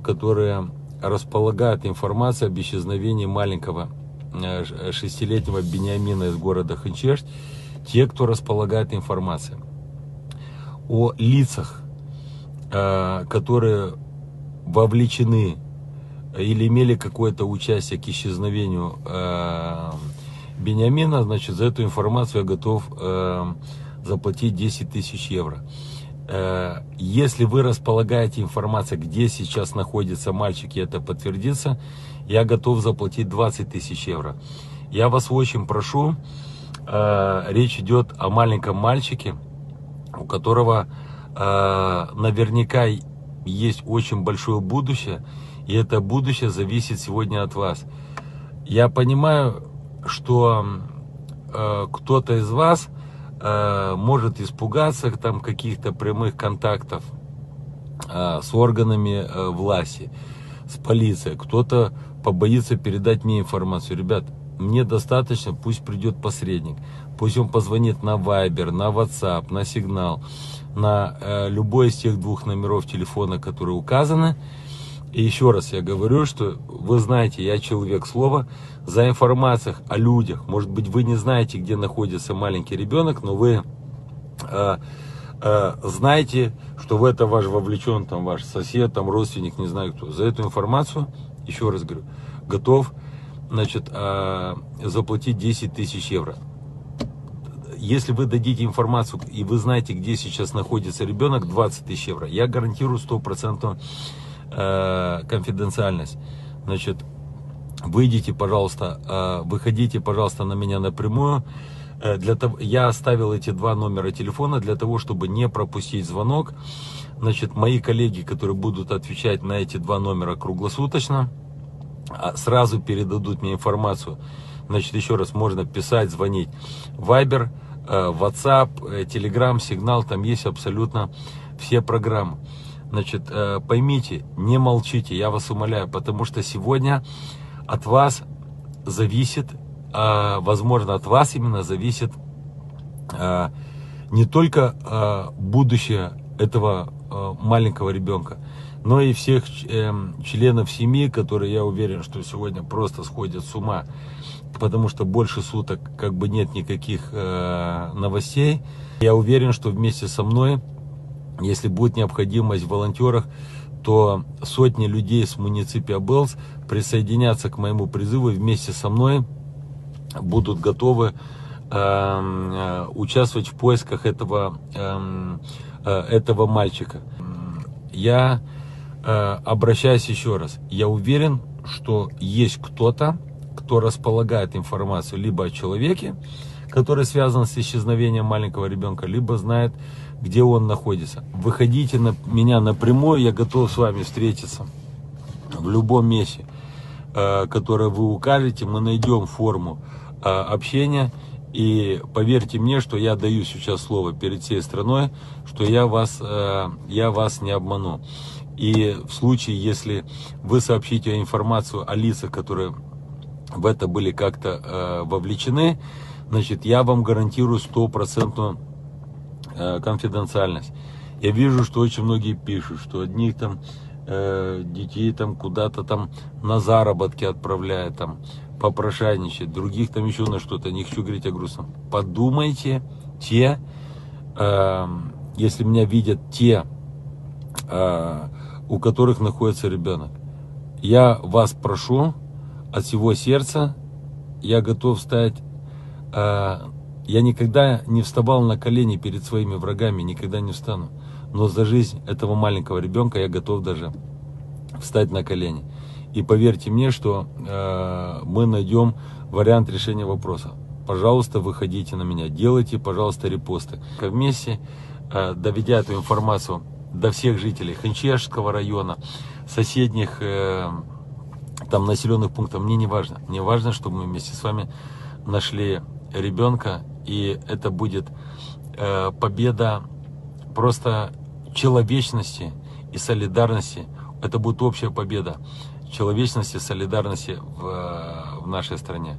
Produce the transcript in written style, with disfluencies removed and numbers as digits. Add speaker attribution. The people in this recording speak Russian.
Speaker 1: которые располагают информацией об исчезновении маленького 6-летнего Бениамина из города Ханчеш, те, кто располагает информацией о лицах, которые вовлечены или имели какое-то участие к исчезновению Бениамина, значит, за эту информацию я готов заплатить 10 тысяч евро. Если вы располагаете информацией, где сейчас находится мальчик, и это подтвердится, я готов заплатить 20 тысяч евро. Я вас очень прошу, речь идет о маленьком мальчике, у которого наверняка есть очень большое будущее, и это будущее зависит сегодня от вас. Я понимаю, что кто-то из вас может испугаться там каких-то прямых контактов с органами власти, с полицией. Кто-то побоится передать мне информацию. Ребят, мне достаточно, пусть придет посредник. Пусть он позвонит на Viber, на WhatsApp, на Signal, на любой из тех двух номеров телефона, которые указаны. И еще раз я говорю, что вы знаете, я человек слова, за информацией о людях. Может быть, вы не знаете, где находится маленький ребенок, но вы знаете, что в это вовлечен там, ваш сосед, там, родственник, не знаю кто. За эту информацию, еще раз говорю, готов, значит, заплатить 10 тысяч евро. Если вы дадите информацию, и вы знаете, где сейчас находится ребенок, 20 тысяч евро, я гарантирую 100% конфиденциальность. Значит, выходите, пожалуйста, на меня напрямую. Я оставил эти два номера телефона для того, чтобы не пропустить звонок. Значит, мои коллеги, которые будут отвечать на эти два номера круглосуточно, сразу передадут мне информацию. Значит, еще раз, можно писать, звонить. Viber, WhatsApp, Telegram, Signal, там есть абсолютно все программы. Значит, поймите, не молчите, я вас умоляю, потому что сегодня от вас зависит, возможно, от вас именно зависит не только будущее этого маленького ребенка, но и всех членов семьи, которые, я уверен, что сегодня просто сходят с ума, потому что больше суток как бы нет никаких новостей. Я уверен, что вместе со мной, если будет необходимость в волонтерах, то сотни людей с Municipia Belz присоединятся к моему призыву и вместе со мной будут готовы участвовать в поисках этого мальчика. Я обращаюсь еще раз. Я уверен, что есть кто-то, кто располагает информацию либо о человеке, который связан с исчезновением маленького ребенка, либо знает, где он находится. Выходите на меня напрямую, я готов с вами встретиться в любом месте, которое вы укажете. Мы найдем форму общения. И поверьте мне, что я даю сейчас слово перед всей страной, что я вас не обману. И в случае, если вы сообщите информацию о лицах, которые в это были как-то вовлечены, значит, я вам гарантирую 100% конфиденциальность. Я вижу, что очень многие пишут, что одних там детей там куда-то там на заработки отправляют, там попрошайничать, других там еще на что-то. Не хочу говорить о грустном. Подумайте, если меня видят те, у которых находится ребенок. Я вас прошу от всего сердца, я готов стать. Я никогда не вставал на колени перед своими врагами, никогда не встану. Но за жизнь этого маленького ребенка я готов даже встать на колени. И поверьте мне, что мы найдем вариант решения вопроса. Пожалуйста, выходите на меня, делайте, пожалуйста, репосты. Вместе, доведя эту информацию до всех жителей Ханчешского района, соседних там населенных пунктов, мне не важно. Мне важно, чтобы мы вместе с вами нашли ребенка, и это будет победа просто человечности и солидарности. Это будет общая победа человечности, солидарности в нашей стране.